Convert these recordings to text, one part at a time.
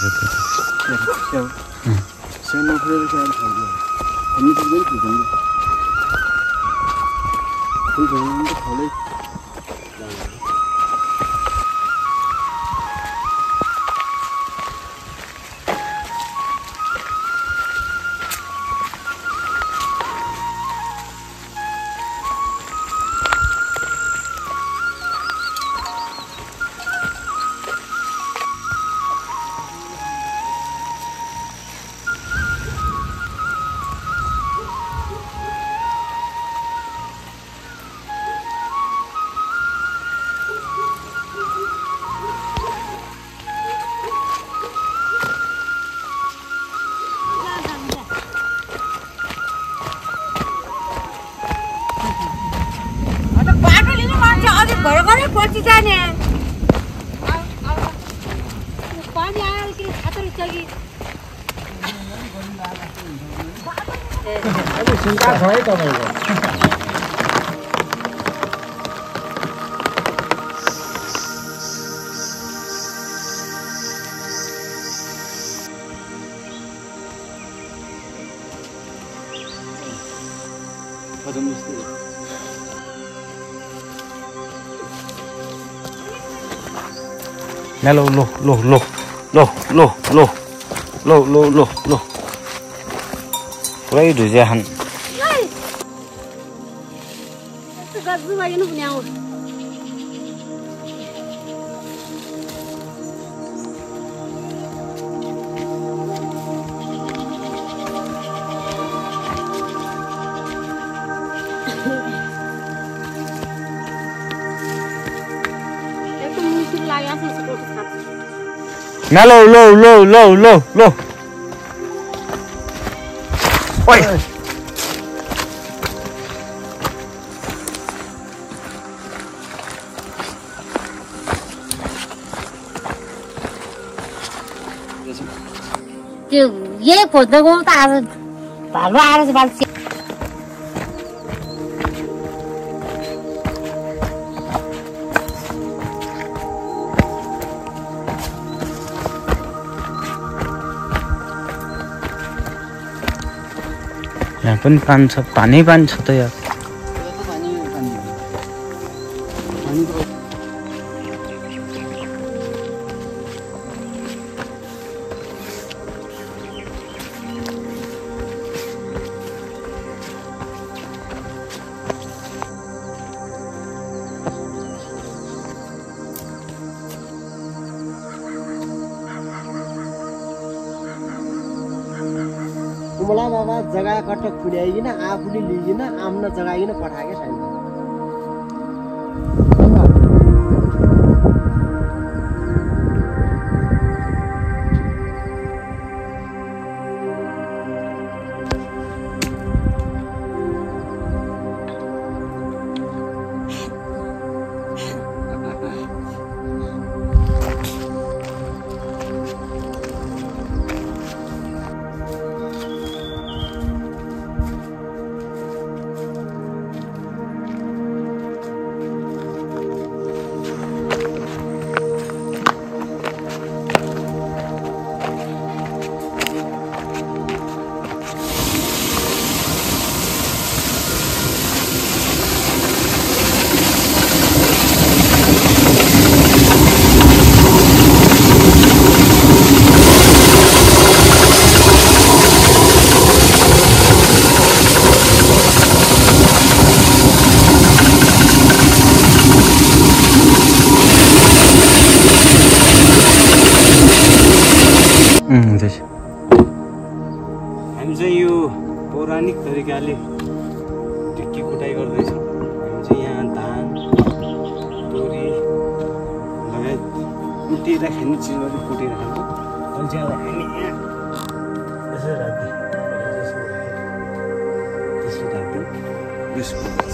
Saya furere saya खाइदियो हामी पनि खाइदियो त्यो खाले घरघरै पछि जाने पानी आयो कि खातर चगी अहिले सुनका छ है तपाईको हजुर मुस्ते Nelo lo Purai du jahan गजु भयो नि आउ Nelo lo Oi त्यो यही खोज्दै गयो त आज भालु आएर चाहिँ बाल्छ यहाँ पनि पानी छ त यार कुमला बाबा जग्गा कटक पुर्याइकिन आफूले लिइकिन आम्न जगाइकिन पठाएकै छैन हामी चाहिँ यो पौराणिक तरिकाले ढिक्की कुटाइ गर्दैछौँ हामी चाहिँ यहाँ धान तोरी लगायत कुटेर खाने चिजहरू कुटेर खान्छौँ अनि चाहिँ हामी यहाँ यसो राख्दै त्यसो राख्दै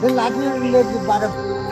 लाठीले बाटो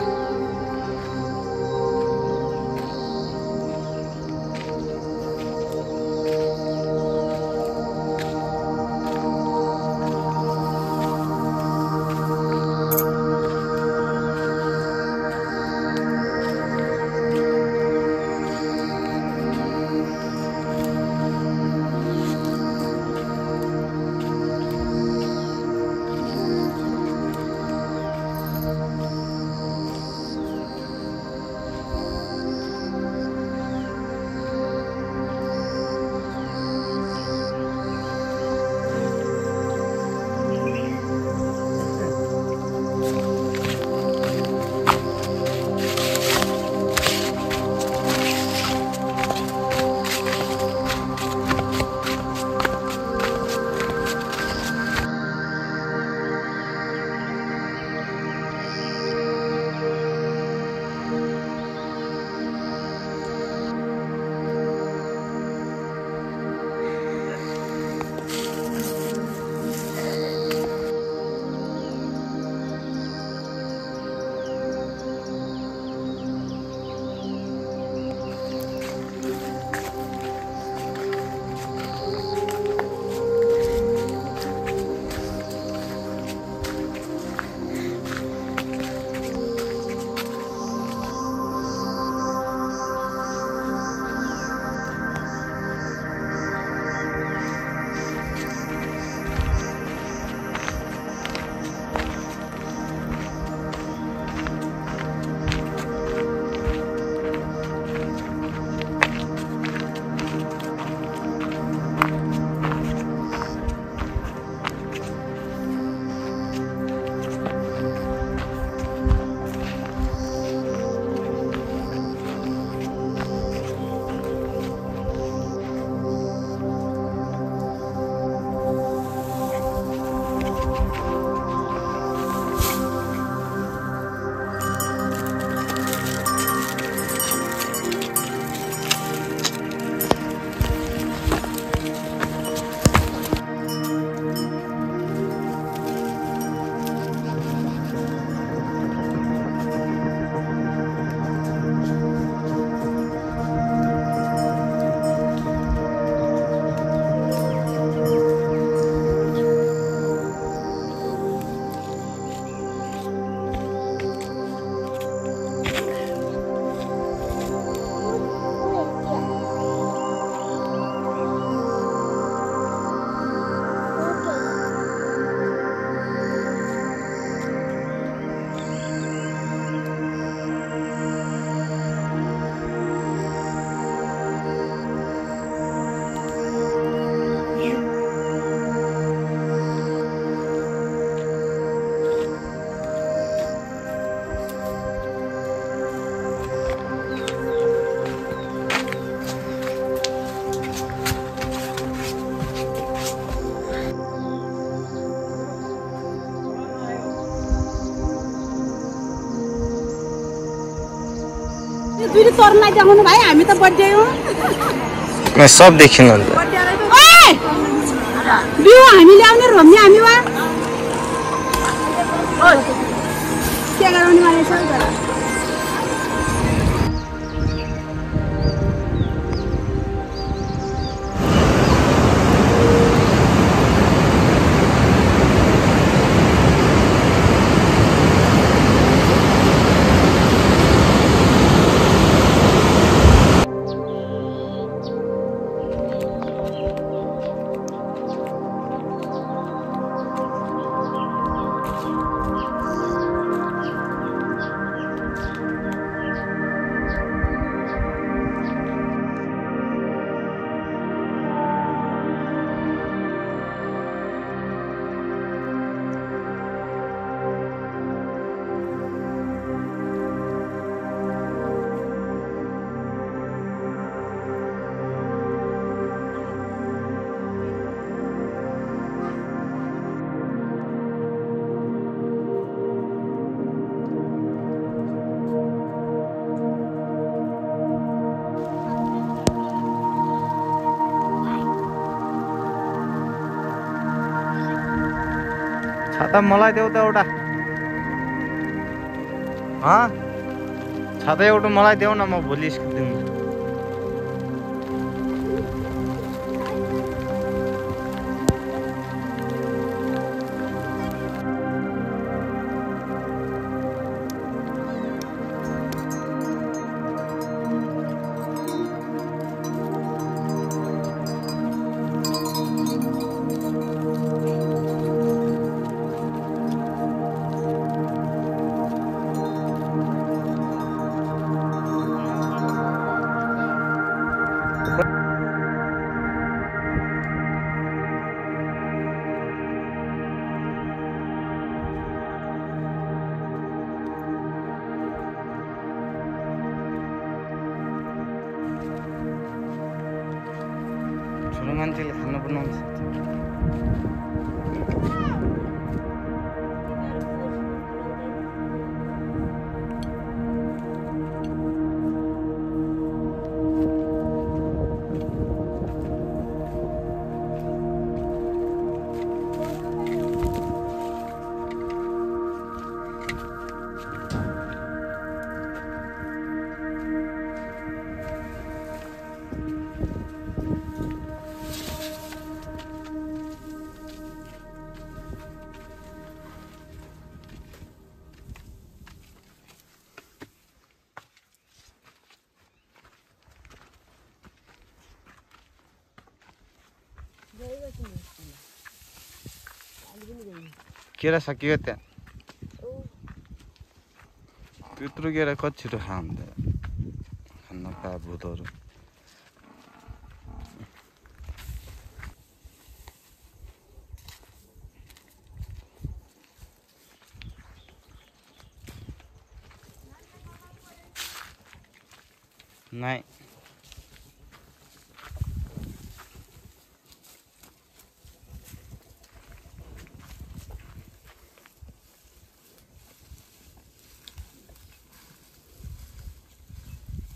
दुई तोर्नलाई देखाउनु भाइ हामी त बर्थडे हो मैं सब देखिन अन्त ओए बिउ हामी ल्याउने रोम्ने हामी वा के गराउने वाले छ जरा छाता मलाई देऊ त एउटा छाता एउटा मलाई देऊ न, म भोलि स्कुल दिन्छु। ठुलो मान्छेले खाना बनाउन सक्छ। केरा सकियो त्यहाँ त्यत्रो केरा कति छिटो खान्छ खान पाए भूतहरू। नहीं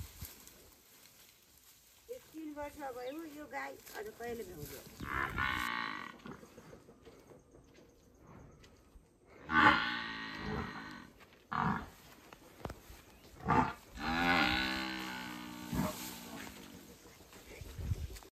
वर्ष भयो यो गाई अझ कहिले भ्याउँछ।